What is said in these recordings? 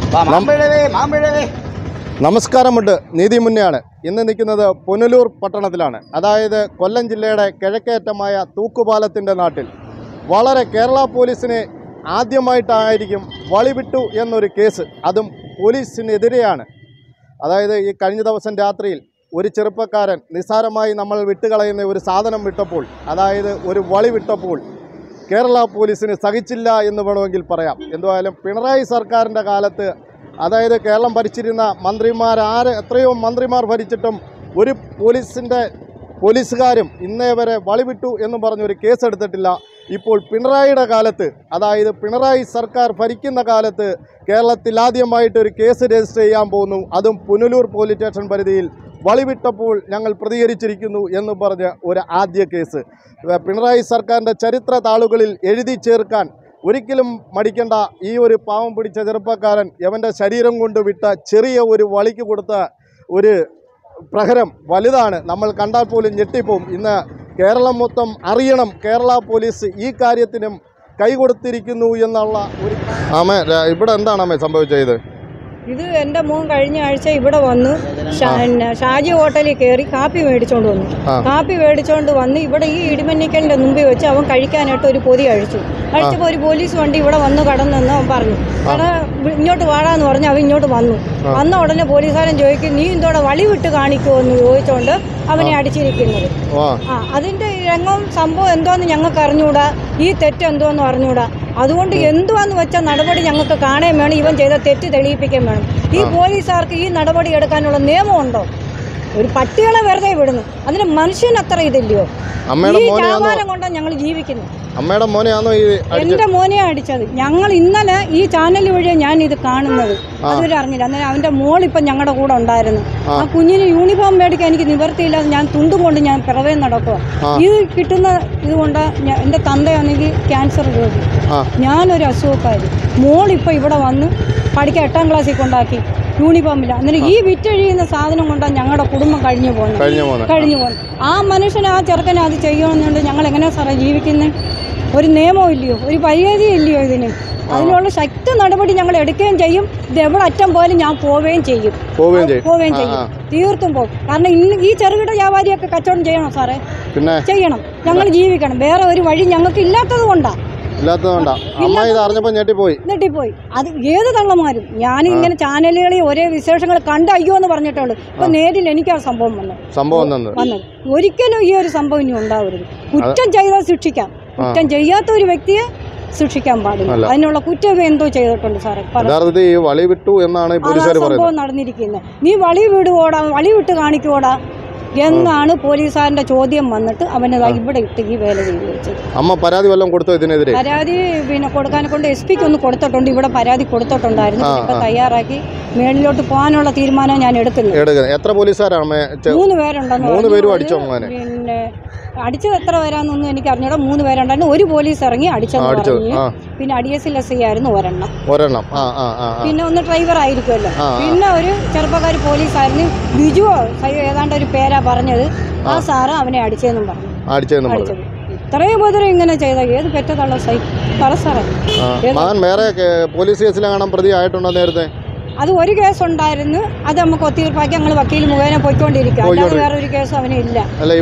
നമസ്കാരമുണ്ട്. നീതി മുന്നെയാണ്. ഇന്ന് നിൽക്കുന്നത് പുനലൂർ പട്ടണത്തിലാണ്. അതായത് കൊല്ലം ജില്ലയുടെ കിഴക്കേറ്റമായ തൂക്കുപാലത്തിൻ്റെ നാട്ടിൽ വളരെ കേരള പോലീസിനെ ആദ്യമായിട്ടായിരിക്കും വളിവിട്ടു എന്നൊരു കേസ്, അതും പോലീസിനെതിരെയാണ്. അതായത് ഈ കഴിഞ്ഞ ദിവസം രാത്രിയിൽ ഒരു ചെറുപ്പക്കാരൻ നിസ്സാരമായി നമ്മൾ വിട്ടുകളയുന്ന ഒരു സാധനം വിട്ടപ്പോൾ, അതായത് ഒരു വളി വിട്ടപ്പോൾ കേരള പോലീസിന് സഹിച്ചില്ല എന്ന് വേണമെങ്കിൽ പറയാം. എന്തായാലും പിണറായി സർക്കാരിൻ്റെ കാലത്ത്, അതായത് കേരളം ഭരിച്ചിരുന്ന എത്രയോ മന്ത്രിമാർ ഭരിച്ചിട്ടും ഒരു പോലീസുകാരും ഇന്നേ വരെ വളിവിട്ടു എന്ന് പറഞ്ഞൊരു കേസെടുത്തിട്ടില്ല. ഇപ്പോൾ പിണറായിയുടെ കാലത്ത്, അതായത് പിണറായി സർക്കാർ ഭരിക്കുന്ന കാലത്ത് കേരളത്തിൽ ആദ്യമായിട്ടൊരു കേസ് രജിസ്റ്റർ ചെയ്യാൻ പോകുന്നു. അതും പുനലൂർ പോലീസ് സ്റ്റേഷൻ പരിധിയിൽ വളിവിട്ടപ്പോൾ ഞങ്ങൾ പ്രതികരിച്ചിരിക്കുന്നു എന്ന് പറഞ്ഞ ഒരു ആദ്യ കേസ് പിണറായി സർക്കാരിൻ്റെ ചരിത്ര താളുകളിൽ എഴുതി ചേർക്കാൻ ഒരിക്കലും മടിക്കേണ്ട. ഈ ഒരു പാവം പിടിച്ച ചെറുപ്പക്കാരൻ അവൻ്റെ ശരീരം കൊണ്ട് വിട്ട ചെറിയ ഒരു വളിക്ക് കൊടുത്ത ഒരു പ്രഹരം വലുതാണ്. നമ്മൾ കണ്ടാൽ പോലും ഞെട്ടിപ്പോവും. ഇന്ന് കേരളം മൊത്തം അറിയണം, കേരള പോലീസ് ഈ കാര്യത്തിനും കൈകൊടുത്തിരിക്കുന്നു എന്നുള്ള ഒരു. ഇവിടെ എന്താണ് സംഭവിച്ചത്? ഇത് എൻ്റെ മോൻ കഴിഞ്ഞ ആഴ്ച ഇവിടെ വന്ന് ഷാജി ഹോട്ടലിൽ കയറി കാപ്പി മേടിച്ചോണ്ട് വന്ന് ഇവിടെ ഈ ഇടിമന്നിക്കലിൻ്റെ മുമ്പിൽ വെച്ച് അവൻ കഴിക്കാനായിട്ട് ഒരു പൊതി കഴിച്ചപ്പോൾ ഒരു പോലീസ് വണ്ടി ഇവിടെ വന്ന് കടന്നെന്ന് അവൻ പറഞ്ഞു. ഇങ്ങോട്ട് വാടാന്ന് പറഞ്ഞ് അവൻ ഇങ്ങോട്ട് വന്ന ഉടനെ പോലീസുകാരൻ ചോദിക്കും, നീ എന്തോടെ വളി വിട്ട് കാണിക്കുമോ എന്ന് ചോദിച്ചോണ്ട് അവനെ അടിച്ചിരിക്കുന്നത്. അതിന്റെ രംഗം സംഭവം എന്തോന്ന് ഞങ്ങൾക്ക് അറിഞ്ഞൂടാ, ഈ തെറ്റ് എന്തോന്ന് അറിഞ്ഞൂടാ. അതുകൊണ്ട് എന്തുവാന്ന് വെച്ച നടപടി ഞങ്ങൾക്ക് കാണാൻ വേണം, ഇവൻ ചെയ്ത തെറ്റ് തെളിയിപ്പിക്കാൻ വേണം. ഈ പോലീസുകാർക്ക് ഈ നടപടി എടുക്കാനുള്ള നിയമമുണ്ടോ? ഒരു പട്ടികളെ വെറുതെ വിടുന്നു, അതിന് മനുഷ്യന് അത്ര ഇതില്ലയോ? ഈ വ്യാപാരം കൊണ്ടാണ് ഞങ്ങൾ ജീവിക്കുന്നത്. എന്റെ മോനെയാണ് അടിച്ചത്. ഞങ്ങൾ ഇന്നലെ ഈ ചാനൽ വഴിയാണ് ഞാൻ ഇത് കാണുന്നത്, അതുവരെ അറിഞ്ഞില്ല. അന്നേരം അവന്റെ മോൾ ഇപ്പം ഞങ്ങളുടെ കൂടെ ഉണ്ടായിരുന്നു. ആ കുഞ്ഞിന് യൂണിഫോം മേടിക്കാൻ എനിക്ക് നിവർത്തിയില്ലാതെ ഞാൻ തുണ്ടും കൊണ്ട് ഞാൻ പിറവേ നടക്കുക. ഇത് കിട്ടുന്ന ഇതുകൊണ്ട് എൻ്റെ തന്തയാണെങ്കിൽ ക്യാൻസർ രോഗി, ഞാനൊരു അസുഖക്കാരി. മോളിപ്പോൾ ഇവിടെ വന്ന് പഠിക്കാൻ 8ാം ക്ലാസ്സിൽ കൊണ്ടാക്കി, യൂണിഫോമില്ല. അന്നേരം ഈ വിറ്റഴിയുന്ന സാധനം കൊണ്ടാണ് ഞങ്ങളുടെ കുടുംബം കഴിഞ്ഞു പോകുന്നത്. ആ മനുഷ്യന്, ആ ചെറുക്കനെ അത് ചെയ്യണമെന്നുണ്ട്. ഞങ്ങൾ എങ്ങനെയാ സാറേ ജീവിക്കുന്നത്? ഒരു നിയമവും ഇല്ലയോ, ഒരു പരിധി ഇല്ലയോ ഇതിന്? അതിനുള്ള ശക്തി നടപടി ഞങ്ങൾ എടുക്കുകയും ചെയ്യും. ഇത് എവിടെ അറ്റം പോലും ഞാൻ പോവുകയും ചെയ്യും, തീർത്തും പോകും. കാരണം ഇന്ന് ഈ ചെറുകിട വ്യാപാരിയൊക്കെ കച്ചവടം ചെയ്യണം സാറേ, ചെയ്യണം. ഞങ്ങൾ ജീവിക്കണം, വേറെ ഒരു വഴി ഞങ്ങൾക്ക് ഇല്ലാത്തത് കൊണ്ടാണ്. ഞെട്ടിപ്പോയി. അത് ഏത് തള്ളമാരും ഞാനിങ്ങനെ ചാനലുകളിൽ ഒരേ വിശേഷങ്ങൾ കണ്ട് അയ്യോ എന്ന് പറഞ്ഞിട്ടുണ്ട്. ഇപ്പൊ നേരിൽ എനിക്ക് ആ സംഭവം വന്നത്. ഒരിക്കലും ഈ ഒരു സംഭവം ഇനി ഉണ്ടാവരുത്. കുറ്റം ചെയ്താൽ ശിക്ഷിക്കാം, കുറ്റം ചെയ്യാത്ത ഒരു വ്യക്തിയെ ശിക്ഷിക്കാൻ പാടില്ല. അതിനുള്ള കുറ്റം എന്തോ ചെയ്തിട്ടുണ്ട് സാറേ. സംഭവം നടന്നിരിക്കുന്നത്. നീ വളി വിട്ട് കാണിക്കോടാ എന്നാണ് പോലീസുകാരന്റെ ചോദ്യം വന്നിട്ട് അവനെ ഇവിടെ ഇട്ട് ഈ വേല ചെയ്ത് വെച്ചത്. പരാതി പിന്നെ കൊടുക്കാനെ കൊണ്ട് SP-ക്ക് ഒന്ന് കൊടുത്തിട്ടുണ്ട്. ഇവിടെ പരാതി കൊടുത്തിട്ടുണ്ടായിരുന്നു. ഇപ്പൊ തയ്യാറാക്കി മേളിലോട്ട് പോകാനുള്ള തീരുമാനം ഞാൻ എടുക്കുന്നത്. എത്ര പോലീസുകാരാണ്? 3 പേരുണ്ടെന്ന്. പിന്നെ അടിച്ചത് എത്ര പേരാന്നൊന്നും എനിക്ക് അറിഞ്ഞൂടാ. 3 പേരുണ്ടായിരുന്നു. ഒരു പോലീസ് ഇറങ്ങി അടിച്ചെന്ന് പറഞ്ഞു. പിന്നെ ADSL SI ആയിരുന്നു ഒരെണ്ണം. പിന്നെ ഒന്ന് ഡ്രൈവർ ആയിരിക്കുമല്ലോ. പിന്നെ ഒരു ചെറുപ്പക്കാർ പോലീസായിരുന്നു, ബിജുവോ ഏതാണ്ട് ഒരു പേരാ പറഞ്ഞത്. ആ സാറ് അവനെ അടിച്ചെന്നും പറഞ്ഞു. ഇത്രയും ഉപദ്രവം ഇങ്ങനെ ചെയ്ത ഏത് പെറ്റതുള്ള പറ സാറേ. അത് ഒരു കേസ് ഉണ്ടായിരുന്നു, അത് നമുക്ക് ഒത്തീർപ്പാക്കി ഞങ്ങൾ വക്കീൽ മുഖേന പോയിക്കൊണ്ടിരിക്കുക. അല്ലാതെ വേറെ ഒരു കേസും അവന് ഇല്ല.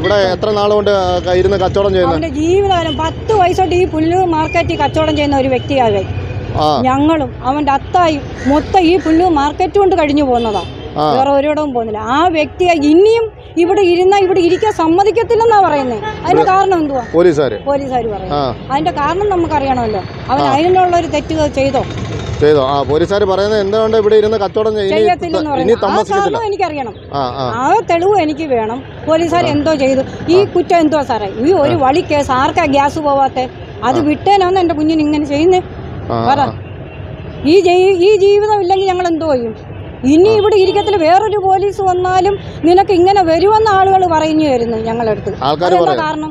അവന്റെ ജീവിതകാലം 10 വയസ്സോട്ട് ഈ പുല്ലൂർ മാർക്കറ്റിൽ കച്ചവടം ചെയ്യുന്ന ഒരു വ്യക്തിയാകെ ഞങ്ങളും അവന്റെ അത്തായും മൊത്തം ഈ പുല്ലൂർ മാർക്കറ്റ് കൊണ്ട് കഴിഞ്ഞു പോകുന്നതാ, വേറെ ഒരിടവും പോകുന്നില്ല. ആ വ്യക്തിയെ ഇനിയും ഇവിടെ ഇരിക്കാൻ സമ്മതിക്കത്തില്ലെന്നാ പറയുന്നത്. അതിന്റെ കാരണം എന്തുവാ? പോലീസുകാർ പറയുന്നത്. അതിന്റെ കാരണം നമുക്കറിയണമല്ലോ. അവൻ അതിനുള്ള ഒരു തെറ്റ് ചെയ്തോ? പോലീസുകാർ പറയുന്നത് എന്തുകൊണ്ട് ഇവിടെ ഇരുന്ന് കച്ചവടം ചെയ്യത്തില്ലെന്ന് പറയുന്നത് എനിക്കറിയണം. ആ തെളിവ് എനിക്ക് വേണം. പോലീസുകാർ എന്തോ ചെയ്തു, ഈ കുറ്റം എന്തോ സാറേ? ഈ ഒരു വളി കേസ് ആർക്കാ ഗ്യാസ് പോവാത്തെ? അത് വിട്ടേനാന്ന് എൻ്റെ കുഞ്ഞിന് ഇങ്ങനെ ചെയ്യുന്നേ? പറ. ഈ ജീവിതം ഇല്ലെങ്കിൽ ഞങ്ങൾ എന്തോ ചെയ്യും? ഇനി ഇവിടെ ഇരിക്കത്തില്ല. വേറൊരു പോലീസ് വന്നാലും നിനക്ക് ഇങ്ങനെ വരുമെന്ന് ആളുകൾ പറഞ്ഞു വരുന്നു ഞങ്ങളടുത്ത്. കാരണം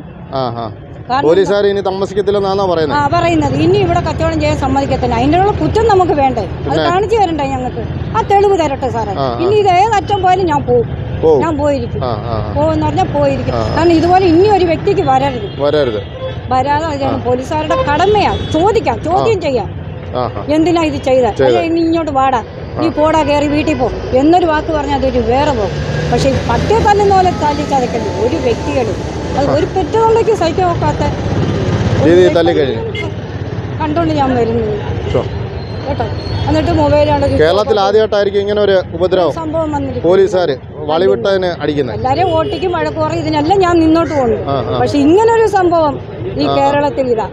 പറയുന്നത് ഇനി ഇവിടെ കച്ചവടം ചെയ്യാൻ സമ്മതിക്കത്തില്ല. അതിനുള്ള കുറ്റം നമുക്ക് വേണ്ടേ? അത് കാണിച്ചു തരണ്ടേ ഞങ്ങൾക്ക്? ആ തെളിവ് തരട്ടെ സാറേ. ഇനി ഇത് ഏതറ്റം പോയാലും ഞാൻ പോയിരിക്കും. പോകുന്ന പറഞ്ഞാൽ പോയിരിക്കും. കാരണം ഇതുപോലെ ഇനി ഒരു വ്യക്തിക്ക് വരാതെ പോലീസുകാരുടെ കടമയാണ് ചോദ്യം ചെയ്യാം. എന്തിനാ ഇത് ചെയ്ത? ഇനി ഇങ്ങോട്ട് വാടാ, നീ പോടാ കയറി വീട്ടിൽ പോ എന്നൊരു വാക്ക് പറഞ്ഞാൽ അതൊരു വേറെ പോകും. പക്ഷേ പട്ടിയെ തല്ലുന്ന പോലെ തല്ലി ചതക്കല്ലേ ഒരു വ്യക്തികളും. അത് ഒരു പെറ്റുകൊണ്ടേക്ക് സഹിക്കാൻ നോക്കാത്ത കണ്ടോണ്ട് ഞാൻ വരുന്നത് കേട്ടോ. എന്നിട്ട് മൊബൈലാണ് കേരളത്തിൽ ആദ്യമായിട്ടായിരിക്കും ഇങ്ങനെ ഒരു ഉപദ്രവം സംഭവം വന്നിട്ട് പോലീസുകാർ വളിവിട്ടതിന് അടിക്കുന്നത്. എല്ലാവരും ഓട്ടിക്കും വഴക്ക് പറയും ഇതിനെല്ലാം ഞാൻ നിന്നോട്ട് പോകുന്നു. പക്ഷെ ഇങ്ങനൊരു സംഭവം ഈ കേരളത്തിൽ ഇതാ.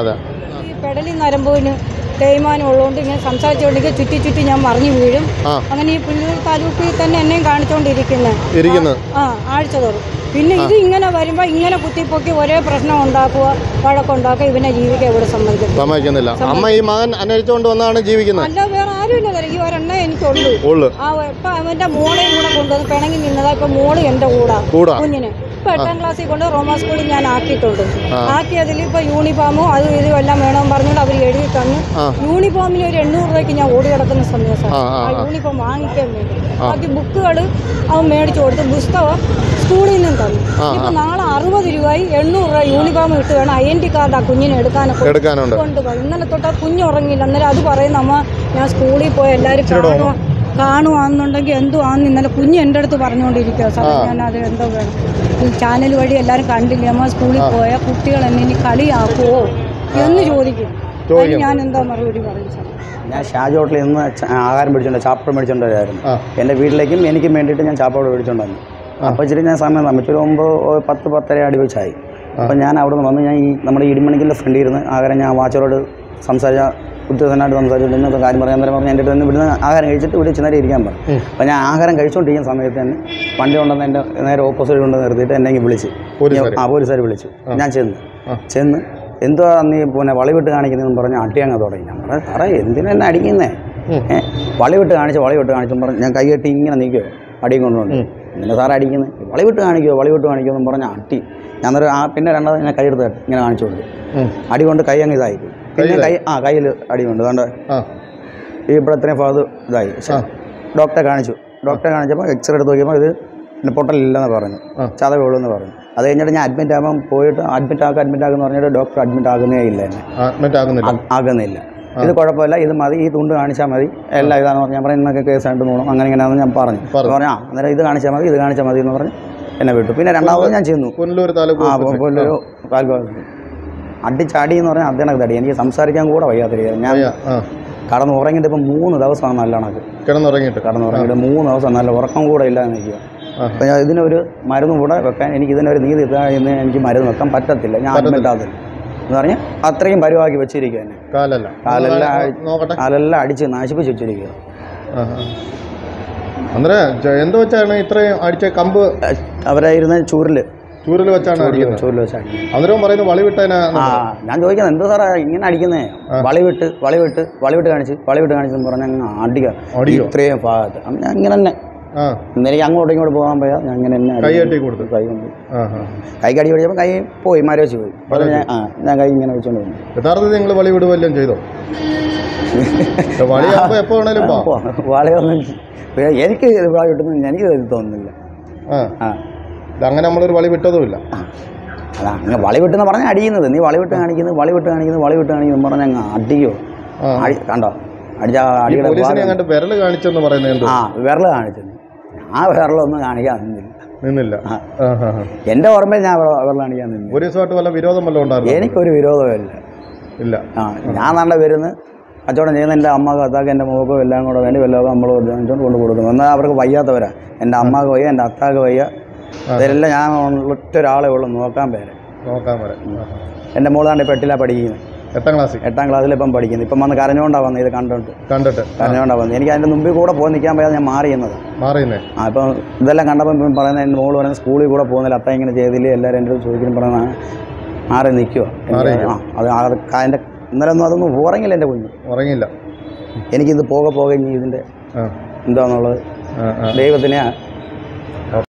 ഈ പെടലി നരമ്പൂവിന് തേയ്മാനം ഉള്ളതുകൊണ്ട് ഇങ്ങനെ സംസാരിച്ചുകൊണ്ടെങ്കിൽ ചുറ്റി ചുറ്റി ഞാൻ മറിഞ്ഞു വീഴും. അങ്ങനെ ഈ പുല്ലൂർ താലൂക്കിൽ തന്നെ എന്നെയും കാണിച്ചുകൊണ്ടിരിക്കുന്നത് ആഴ്ച തോറും. പിന്നെ ഇത് ഇങ്ങനെ വരുമ്പോൾ ഇങ്ങനെ കുത്തിപ്പൊക്കി ഒരേ പ്രശ്നം ഉണ്ടാക്കുക, വഴക്കുണ്ടാക്കുക, ഇവനെ ജീവിക്കാൻ ഇവിടെ സമ്മതിക്കുന്നില്ല. അമ്മ ഈ മകൻ അന്വേഷിച്ചുകൊണ്ട് വന്നാണ് ജീവിക്കുന്നത്. അല്ല വേറെ ആരുമില്ല, ഈ ഒരെണ്ണേ എനിക്കുള്ളൂ. ഇപ്പൊ അവന്റെ മോളെയും കൂടെ കൊണ്ടുവന്ന് പിണങ്ങി നിന്നതാ. ഇപ്പൊ മോള് എന്റെ കൂടാ കുഞ്ഞിനെ. ഇപ്പൊ 8ാം ക്ലാസ്സിൽ കൊണ്ട് റോമാ സ്കൂളിൽ ഞാൻ ആക്കിയിട്ടുണ്ട്. ആക്കിയതിൽ ഇപ്പൊ യൂണിഫോമും അതും ഇതും എല്ലാം വേണമെന്ന് പറഞ്ഞുകൊണ്ട് അവർ എഴുതി തന്നു. യൂണിഫോമിന് ഒരു 800 രൂപയ്ക്ക് ഞാൻ ഓടി കിടക്കുന്ന സമയത്താണ് ആ യൂണിഫോം വാങ്ങിക്കാൻ വേണ്ടി. ബാക്കി ബുക്കുകൾ അവൻ മേടിച്ചു കൊടുത്ത് പുസ്തകം സ്കൂളിൽ നിന്നും തന്നു. ഇപ്പൊ നാളെ 60 രൂപയായി 800 രൂപ യൂണിഫോം ഇട്ട് വേണം ഐഡന്റി കാർഡ് ആ കുഞ്ഞിനെ എടുക്കാനൊക്കെ കൊണ്ടുപോയി. ഇന്നലെ തൊട്ട് ആ കുഞ്ഞ് ഉറങ്ങിയില്ല. അന്നേരം അത് പറയുന്ന അമ്മ ഞാൻ സ്കൂളിൽ പോയി എല്ലാവരും കാണുവാന്നുണ്ടെങ്കിൽ എന്തുവാന്ന് ഇന്നലെ കുഞ്ഞ് എൻ്റെ അടുത്ത് പറഞ്ഞുകൊണ്ടിരിക്കുക. സാറേ ഞാൻ അത് എന്തോ വേണം ഈ ചാനൽ വഴി എല്ലാവരും കണ്ടില്ലേ അമ്മ സ്കൂളിൽ പോയ കുട്ടികൾ എന്നെ ഇനി കളിയാക്കുമോ എന്ന് ചോദിക്കും. ഞാൻ എന്താ മറുപടി പറയും സാർ? ഞാൻ ഷാജി ഹോട്ടലിൽ നിന്ന് ആഹാരം മേടിച്ചോണ്ട് ചാപ്പ മേടിച്ചോണ്ടായിരുന്നു. എൻ്റെ വീട്ടിലേക്കും എനിക്കും വേണ്ടിയിട്ട് ഞാൻ ചാപ്പാട് മേടിച്ചോണ്ടായിരുന്നു. അപ്പോൾ ഇച്ചിരി ഞാൻ സമയം തമ്മിൽ ഒരു 9-10 അടി വെച്ചായി. അപ്പോൾ ഞാൻ അവിടെ നിന്ന് വന്ന് ഞാൻ ഈ നമ്മുടെ ഇടിമണിക്കിൻ്റെ ഫ്രണ്ടിൽ ഇരുന്ന് ആഹാരം ഞാൻ വാച്ചറോട് സംസാരിച്ച ഉദ്യോഗസ്ഥനായിട്ട് സംസാരിച്ചിട്ട് ഇന്നത്തെ കാര്യം പറയാൻ നേരം പറഞ്ഞ് എൻ്റെ അടുത്ത് തന്നെ ഇവിടുന്ന് ആഹാരം കഴിച്ചിട്ട് ഇവിടെ ചെന്നേരം ഇരിക്കാൻ പറഞ്ഞു. അപ്പോൾ ഞാൻ ആഹാരം കഴിച്ചുകൊണ്ടിരിക്കുന്ന സമയത്ത് തന്നെ വണ്ടി കൊണ്ടുവന്ന് എൻ്റെ നേരെ ഓപ്പോസിറ്റ് കൊണ്ട് നിർത്തിയിട്ട് എന്നെ വിളിച്ച് പോലീസുകാർ വിളിച്ചു. ഞാൻ ചെന്ന് എന്തോ നീ പിന്നെ വളിവിട്ട് കാണിക്കുന്നതെന്ന് പറഞ്ഞ് അടിയങ്ങ് തുടങ്ങി. ഞാൻ പറഞ്ഞു സാറേ എന്തിനാ എന്നെ അടിക്കുന്നേ? വളിവിട്ട് കാണിച്ചെന്ന് പറഞ്ഞ് ഞാൻ കൈകെട്ടി ഇങ്ങനെ നിൽക്കുമോ അടിയും കൊണ്ടുകൊണ്ട് പിന്നെ സാറേ അടിക്കുന്നത് വളിവിട്ട് കാണിക്കുമോ എന്ന് പറഞ്ഞാൽ അടി. ഞാൻ പിന്നെ രണ്ടാമത് ഞാൻ കൈയെടുത്ത് ഇങ്ങനെ കാണിച്ചു കൊടുത്തു. അടി കൊണ്ട് കൈ അങ്ങ് ഇതായി. പിന്നെ കയ്യിൽ അടി കൊണ്ട് കണ്ട ഇവിടെ ഇത്രയും ഭാഗത്ത് ഇതായി. ഡോക്ടറെ കാണിച്ചപ്പോൾ എക്സ്റേ എടുത്ത് നോക്കിയപ്പോൾ ഇത് പിന്നെ പൊട്ടലില്ലെന്ന് പറഞ്ഞു, ചതവുള്ളൂന്ന് പറഞ്ഞു. അത് കഴിഞ്ഞിട്ട് ഞാൻ അഡ്മിറ്റ് ആകാൻ പോയിട്ട് അഡ്മിറ്റ് ആക്കുമെന്ന് പറഞ്ഞിട്ട് ഡോക്ടർ അഡ്മിറ്റ് ആകുന്നേ ഇല്ല, എന്നെ ആകുന്നില്ല. ഇത് കുഴപ്പമില്ല, ഇത് മതി, ഈ തുണ്ട് കാണിച്ചാൽ മതി, എല്ലാം ഇതാണെന്ന് പറഞ്ഞു. ഞാൻ പറഞ്ഞു ഇന്നൊക്കെ കേസായിട്ട് നോക്കണം അങ്ങനെ ഇങ്ങനെയാണെന്ന് ഞാൻ പറഞ്ഞു. അന്നേരം ഇത് കാണിച്ചാൽ മതി എന്ന് പറഞ്ഞ് എന്നെ വിട്ടു. പിന്നെ രണ്ടാമത് ഞാൻ ചെന്നു പുനലൂർ താലൂക്ക്. അടിച്ചാടി എന്ന് പറഞ്ഞാൽ അദ്ദേഹം തടി. എനിക്ക് സംസാരിക്കാൻ കൂടെ വയ്യാത്ത രീതിയിൽ ഞാൻ കടന്നുറങ്ങിയിട്ട് ഇപ്പം 3 ദിവസമാണ് നല്ലോണം കിടന്നുറങ്ങിയിട്ട് 3 ദിവസം നല്ല ഉറക്കം കൂടെ ഇല്ലാതെ നിൽക്കുക. അപ്പം ഞാൻ ഇതിനൊരു മരുന്ന് കൂടെ വെക്കാൻ ഇതിനൊരു നീതി എന്ന് എനിക്ക് മരുന്ന് വെക്കാൻ പറ്റത്തില്ല. ഞാൻ അഡ്മിറ്റ് ആകത്തില്ല എന്ന് പറഞ്ഞാൽ അത്രയും പരുവാക്കി വെച്ചിരിക്കുക. എന്നെ കാലെല്ലാം അടിച്ച് നശിപ്പിച്ച് വെച്ചിരിക്കുക. എന്തോ വെച്ചാണ് ഇത്രയും അടിച്ച കമ്പ് അവരായിരുന്ന ചൂരിൽ വെച്ചാണ് അന്നേരം പറയുന്നത് വളിവിട്ടതിനാ. ഞാൻ ചോദിക്കുന്നത് എന്തോ സാറേ ഇങ്ങനെ അടിക്കുന്നേ? വളിവിട്ട് കാണിച്ചെന്ന് പറഞ്ഞാൽ അങ്ങ് അടിക്കുക ഇത്രയും ഭാഗത്ത്. ഞാൻ ഇങ്ങനെ തന്നെ എനിക്ക് അങ്ങോട്ടും ഇങ്ങോട്ട് പോകാൻ പോയാൽ ഞാൻ ഇങ്ങനെ തന്നെ കൈ കടി പിടിച്ചപ്പോൾ കൈ പോയി മരവച്ച് പോയി. ഞാൻ കൈ ഇങ്ങനെ വെച്ചോണ്ട് പോകുന്നു. യഥാർത്ഥത്തിൽ നിങ്ങൾ വളിവിട് വല്ലതും ചെയ്തോ? വളയൊന്നും എനിക്ക് വള കിട്ടുന്നു എനിക്ക് തോന്നുന്നില്ല. അങ്ങനെ നമ്മളൊരു വളി വിട്ടതുമില്ല. അതാ അങ്ങനെ വളി വിട്ടെന്ന് പറഞ്ഞാൽ അടിയുന്നത്. നീ വളി വിട്ട് കാണിക്കുന്നു പറഞ്ഞാൽ അങ്ങ് അടിയോ കണ്ടോ? വിരൽ കാണിച്ചെന്ന് പറയുന്നത്. വിരൽ കാണിച്ചു. ആ വിരലൊന്നും കാണിക്കാൻ നിന്നില്ല. എൻ്റെ ഓർമ്മയിൽ ഞാൻ വിരൽ കാണിക്കാൻ നിന്നു. പോലീസുമായിട്ട് വല്ല വിരോധം വല്ലതും ഉണ്ടായിരുന്നു? എനിക്കൊരു വിരോധമില്ല. ഞാൻ നല്ല വരുന്ന കച്ചവടം ചെയ്യുന്ന എൻ്റെ അമ്മക്ക് അത്താക്ക് എൻ്റെ മുഖക്കും എല്ലാം കൂടെ വേണ്ടി വല്ലതും നമ്മൾ കൊണ്ട് കൊടുക്കുന്നു. എന്നാൽ അവർക്ക് വയ്യാത്തവരാ. എൻ്റെ അമ്മക്ക് വയ്യ, എൻ്റെ അത്താക്ക് വയ്യ. ഇതെല്ലാം ഞാൻ ഒറ്റ ഒരാളെ ഉള്ളൂ നോക്കാൻ പേരെ. എൻ്റെ മോളാണ്ട് ഇപ്പം 8ലാണ് പഠിക്കുന്നത്. 8ാം ക്ലാസ്സിൽ ഇപ്പം പഠിക്കുന്നത്. ഇപ്പം വന്ന് കരഞ്ഞുകൊണ്ടാണ് വന്നത്. ഇത് കണ്ടിട്ട് കരഞ്ഞുകൊണ്ടാണ് വന്നത്. എനിക്ക് അതിൻ്റെ മുമ്പിൽ കൂടെ പോയി നിൽക്കാൻ പോയാൽ ഞാൻ മാറിയുന്നത്. ഇപ്പം ഇതെല്ലാം കണ്ടപ്പോൾ ഇപ്പം പറയുന്നത് എൻ്റെ മോള് പറയുന്നത് സ്കൂളിൽ കൂടെ പോകുന്നില്ല, അത്ത ഇങ്ങനെ ചെയ്തില്ല, എല്ലാവരും എൻ്റെ ചോദിക്കുന്നു പറയുന്നത് മാറി നിൽക്കുമോ? അത് അതിൻ്റെ ഇന്നലെ ഒന്നും അതൊന്നും ഉറങ്ങില്ല. എൻ്റെ കുഞ്ഞ് ഉറങ്ങില്ല. എനിക്കിത് പോകെ ഇനി ഇതിൻ്റെ എന്താണെന്നുള്ളത് ദൈവത്തിനെ